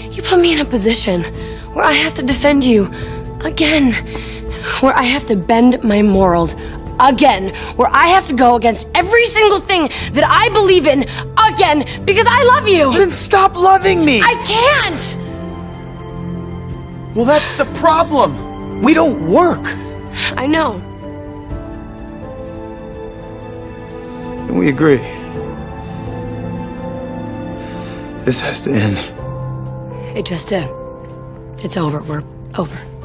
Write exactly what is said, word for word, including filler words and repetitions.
You put me in a position where I have to defend you again, where I have to bend my morals again, where I have to go against every single thing that I believe in again because I love you. Then stop loving me. I can't. Well, that's the problem. We don't work. I know. And we agree. This has to end. It just did. It's over. We're over.